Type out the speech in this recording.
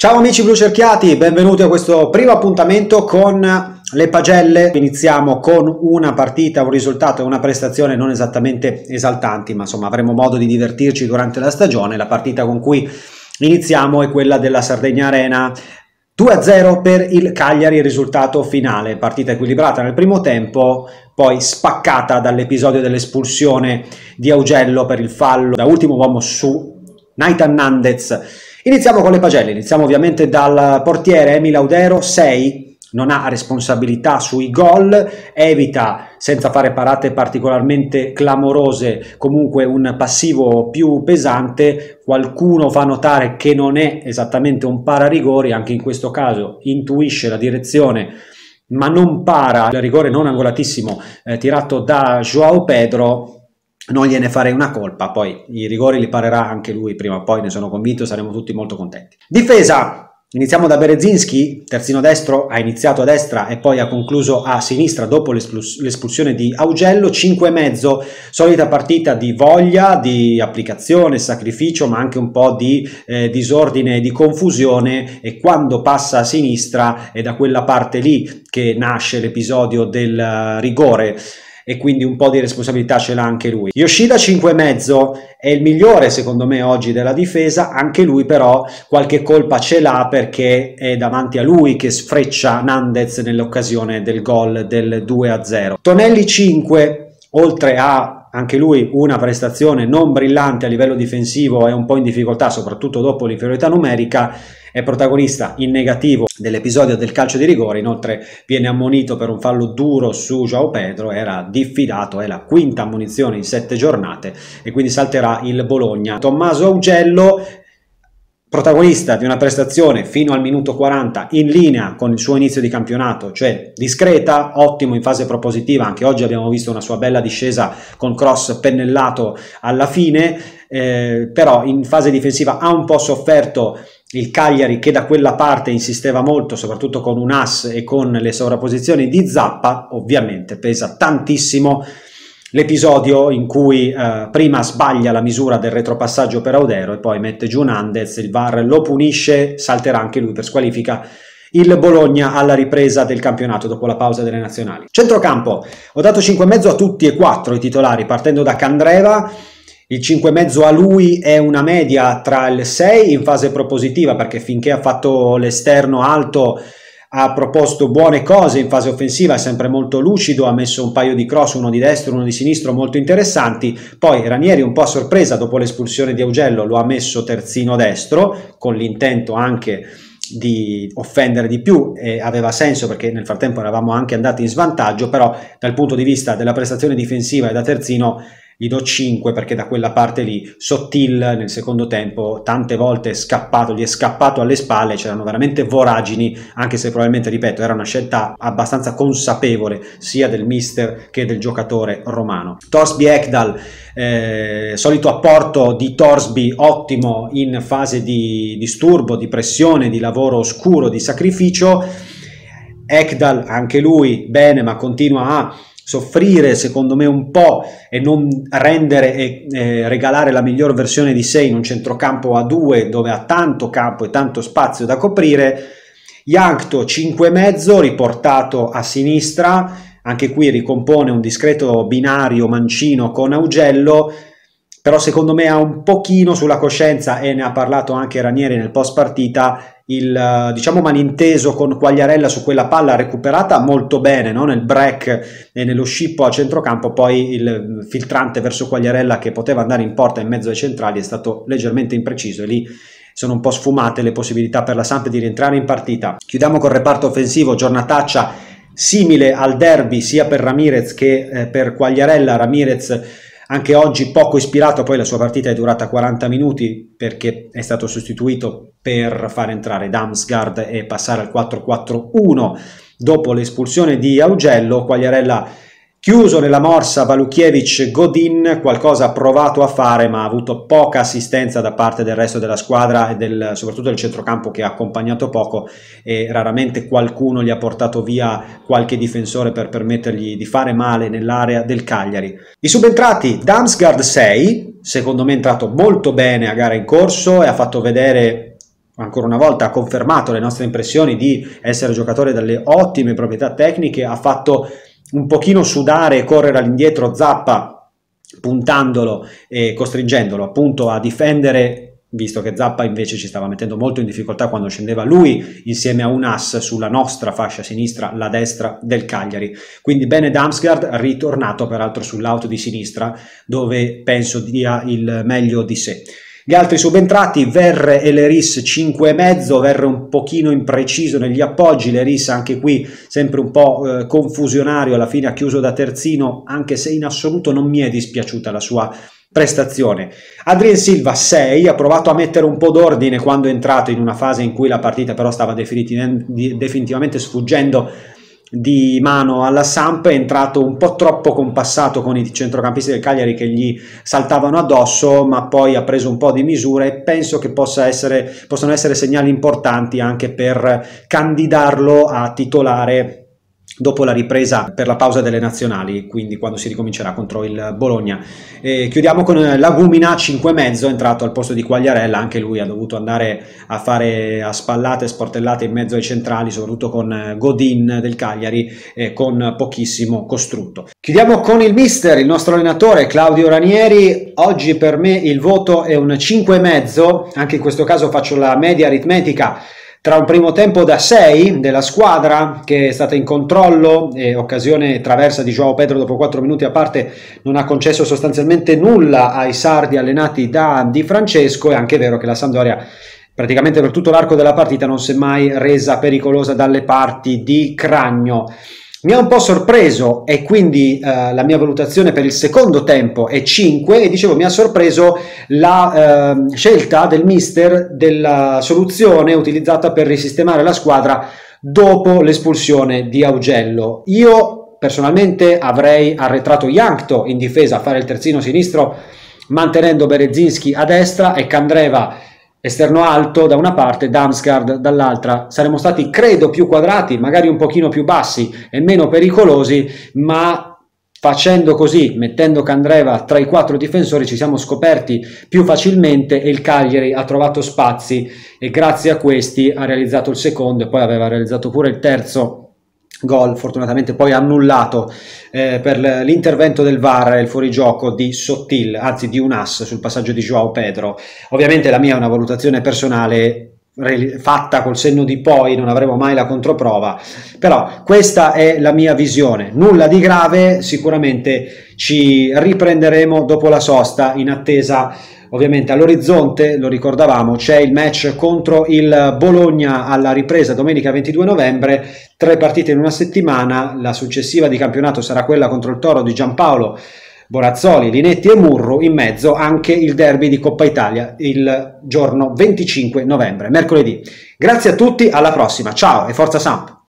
Ciao amici blucerchiati, benvenuti a questo primo appuntamento con le pagelle. Iniziamo con una partita, un risultato e una prestazione non esattamente esaltanti, ma insomma avremo modo di divertirci durante la stagione. La partita con cui iniziamo è quella della Sardegna Arena. 2-0 per il Cagliari, il risultato finale, partita equilibrata nel primo tempo, poi spaccata dall'episodio dell'espulsione di Augello per il fallo da ultimo uomo su Nathan Nandez. Iniziamo con le pagelle, iniziamo ovviamente dal portiere Emil Audero, 6, non ha responsabilità sui gol, evita senza fare parate particolarmente clamorose comunque un passivo più pesante. Qualcuno fa notare che non è esattamente un pararigori, anche in questo caso intuisce la direzione ma non para, il rigore non angolatissimo tirato da João Pedro. Non gliene farei una colpa, poi i rigori li parerà anche lui prima o poi, ne sono convinto, saremo tutti molto contenti. Difesa, iniziamo da Berezinski, terzino destro, ha iniziato a destra e poi ha concluso a sinistra dopo l'espulsione di Augello. 5,5, solita partita di voglia, di applicazione, sacrificio, ma anche un po' di disordine e di confusione, e quando passa a sinistra è da quella parte lì che nasce l'episodio del rigore, e quindi un po' di responsabilità ce l'ha anche lui. Yoshida 5,5 è il migliore secondo me oggi della difesa, anche lui però qualche colpa ce l'ha perché è davanti a lui che sfreccia Nandez nell'occasione del gol del 2-0. Tonelli 5, oltre a anche lui una prestazione non brillante a livello difensivo, è un po' in difficoltà soprattutto dopo l'inferiorità numerica, è protagonista in negativo dell'episodio del calcio di rigore, inoltre viene ammonito per un fallo duro su João Pedro, era diffidato, è la quinta ammonizione in 7 giornate e quindi salterà il Bologna. Tommaso Augello, protagonista di una prestazione fino al minuto 40 in linea con il suo inizio di campionato, cioè discreta, ottimo in fase propositiva, anche oggi abbiamo visto una sua bella discesa con cross pennellato alla fine, però in fase difensiva ha un po' sofferto il Cagliari, che da quella parte insisteva molto, soprattutto con un ass e con le sovrapposizioni di Zappa. Ovviamente pesa tantissimo l'episodio in cui prima sbaglia la misura del retropassaggio per Audero e poi mette giù Nandez, il VAR lo punisce, salterà anche lui per squalifica il Bologna alla ripresa del campionato dopo la pausa delle nazionali. Centrocampo, ho dato 5,5 a tutti e 4 i titolari, partendo da Candreva. Il 5,5 a lui è una media tra il 6 in fase propositiva, perché finché ha fatto l'esterno alto ha proposto buone cose in fase offensiva, è sempre molto lucido, ha messo un paio di cross, uno di destro, uno di sinistro molto interessanti. Poi Ranieri un po' a sorpresa dopo l'espulsione di Augello lo ha messo terzino destro, con l'intento anche di offendere di più, e aveva senso perché nel frattempo eravamo anche andati in svantaggio, però dal punto di vista della prestazione difensiva e da terzino gli do 5, perché da quella parte lì Sottil nel secondo tempo tante volte è scappato, gli è scappato alle spalle, c'erano veramente voragini, anche se probabilmente, ripeto, era una scelta abbastanza consapevole sia del mister che del giocatore romano. Torsby Ekdal, solito apporto di Torsby, ottimo in fase di disturbo, di pressione, di lavoro oscuro, di sacrificio. Ekdal anche lui bene, ma continua a soffrire secondo me un po' e non rendere e regalare la miglior versione di sé in un centrocampo a 2 dove ha tanto campo e tanto spazio da coprire. Jankto 5,5 riportato a sinistra, anche qui ricompone un discreto binario mancino con Augello, però secondo me ha un pochino sulla coscienza, e ne ha parlato anche Ranieri nel post partita, il diciamo malinteso con Quagliarella su quella palla recuperata molto bene, no? Nel break e nello scippo a centrocampo, poi il filtrante verso Quagliarella che poteva andare in porta in mezzo ai centrali è stato leggermente impreciso, e lì sono un po' sfumate le possibilità per la Samp di rientrare in partita. Chiudiamo col reparto offensivo, giornataccia simile al derby sia per Ramirez che per Quagliarella. Ramirez anche oggi poco ispirato, poi la sua partita è durata 40 minuti perché è stato sostituito per far entrare Damsgaard e passare al 4-4-1 dopo l'espulsione di Augello. Quagliarella chiuso nella morsa Walukiewicz-Godin, qualcosa ha provato a fare ma ha avuto poca assistenza da parte del resto della squadra e soprattutto del centrocampo, che ha accompagnato poco, e raramente qualcuno gli ha portato via qualche difensore per permettergli di fare male nell'area del Cagliari. I subentrati: Damsgaard 6, secondo me è entrato molto bene a gara in corso e ha fatto vedere ancora una volta ha confermato le nostre impressioni di essere giocatore dalle ottime proprietà tecniche, ha fatto un pochino sudare e correre all'indietro Zappa, puntandolo e costringendolo appunto a difendere, visto che Zappa invece ci stava mettendo molto in difficoltà quando scendeva lui insieme a un ass sulla nostra fascia sinistra, la destra del Cagliari. Quindi bene Damsgaard, ritornato peraltro sull'auto di sinistra, dove penso dia il meglio di sé. Gli altri subentrati, Verre e Leris 5,5, Verre un pochino impreciso negli appoggi, Leris anche qui sempre un po' confusionario, alla fine ha chiuso da terzino, anche se in assoluto non mi è dispiaciuta la sua prestazione. Adrien Silva 6, ha provato a mettere un po' d'ordine quando è entrato in una fase in cui la partita però stava definitivamente sfuggendo di mano alla Samp, è entrato un po' troppo compassato con i centrocampisti del Cagliari che gli saltavano addosso, ma poi ha preso un po' di misure e penso che possano essere segnali importanti anche per candidarlo a titolare dopo la ripresa per la pausa delle nazionali, quindi quando si ricomincerà contro il Bologna. Chiudiamo con Lagumina 5,5, entrato al posto di Quagliarella, anche lui ha dovuto andare a fare a spallate e sportellate in mezzo ai centrali, soprattutto con Godin del Cagliari, con pochissimo costrutto. Chiudiamo con il mister, il nostro allenatore Claudio Ranieri. Oggi per me il voto è un 5,5, anche in questo caso faccio la media aritmetica tra un primo tempo da 6 della squadra che è stata in controllo e occasione traversa di João Pedro dopo 4 minuti a parte non ha concesso sostanzialmente nulla ai sardi allenati da Di Francesco. È anche vero che la Sampdoria praticamente per tutto l'arco della partita non si è mai resa pericolosa dalle parti di Cragno. Mi ha un po' sorpreso e quindi la mia valutazione per il secondo tempo è 5 e dicevo mi ha sorpreso la scelta del mister della soluzione utilizzata per risistemare la squadra dopo l'espulsione di Augello. Io personalmente avrei arretrato Jankto in difesa a fare il terzino sinistro mantenendo Berezinski a destra e Candreva esterno alto da una parte, Damsgaard dall'altra. Saremmo stati, credo, più quadrati, magari un pochino più bassi e meno pericolosi, ma facendo così, mettendo Candreva tra i 4 difensori, ci siamo scoperti più facilmente e il Cagliari ha trovato spazi e grazie a questi ha realizzato il secondo e poi aveva realizzato pure il terzo gol, fortunatamente poi annullato per l'intervento del VAR e il fuorigioco di Sottil, anzi di un ass sul passaggio di João Pedro. Ovviamente la mia è una valutazione personale fatta col senno di poi, non avremo mai la controprova, però questa è la mia visione, nulla di grave, sicuramente ci riprenderemo dopo la sosta in attesa. Ovviamente all'orizzonte, lo ricordavamo, c'è il match contro il Bologna alla ripresa domenica 22 novembre, 3 partite in una settimana, la successiva di campionato sarà quella contro il Toro di Giampaolo, Borazzoli, Linetti e Murru, in mezzo anche il derby di Coppa Italia il giorno 25 novembre, mercoledì. Grazie a tutti, alla prossima, ciao e forza Samp!